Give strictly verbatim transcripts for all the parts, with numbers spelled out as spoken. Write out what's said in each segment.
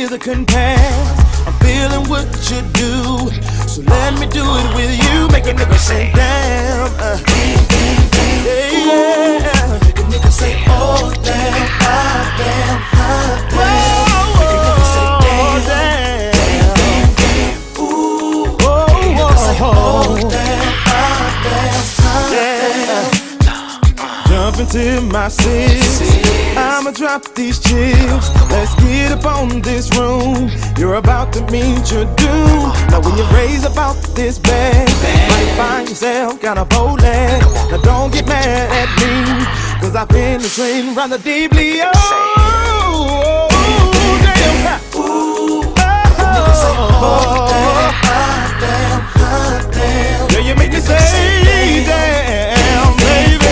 with a compass. I'm feeling what you do, so let me do it with you. Make a nigga say damn, uh, yeah, yeah. Make a nigga say oh damn, ah damn, ah damn. Make a nigga say damn, damn, damn, damn. Ooh, oh, make a nigga say oh damn, ah damn, ah damn. Jump into my seat, I'ma drop these chips. Let's get up on this room. You're about to meet your doom. Now when you raise about this bag, might find yourself kinda bold. Now don't get mad at me, cause I've been trained rather deeply. Oh, oh, oh damn. Ooh, oh, oh, damn, damn, damn. Yeah, you make me say damn, baby.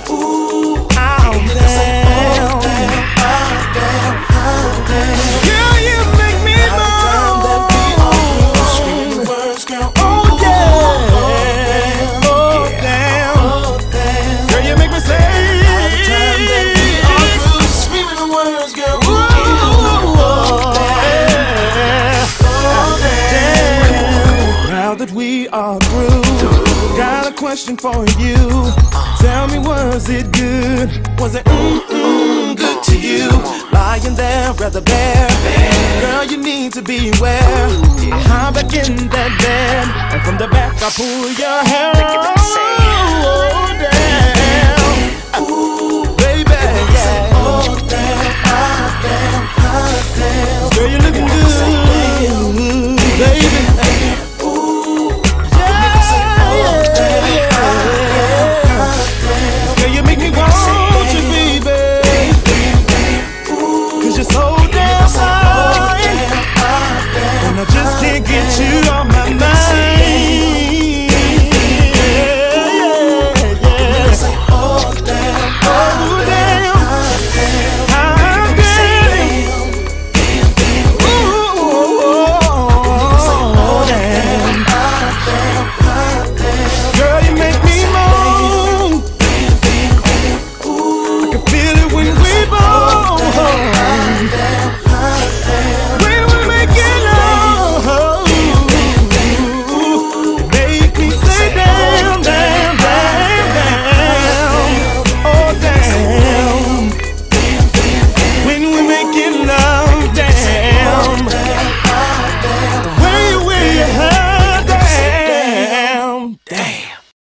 Question for you. Tell me, was it good? Was it mm-mm good to you? Lying there, rather bare. Girl, you need to beware. I hide back in that bed, and from the back I pull your hair.